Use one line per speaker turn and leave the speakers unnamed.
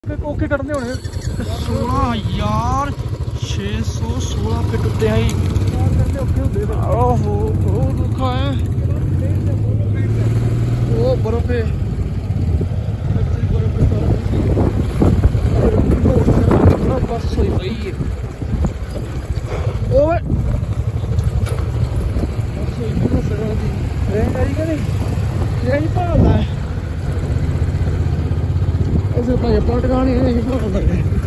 okay कटने होने
16,616 fit उत्ते है ओहो बहुत दुखा है वो बर्फ है बस हुई पई है ओए बस हुई पई है सर दी रेंज आई कि नहीं रेंज भालदा है ऐसे भाई पलट गानी नहीं भालदा है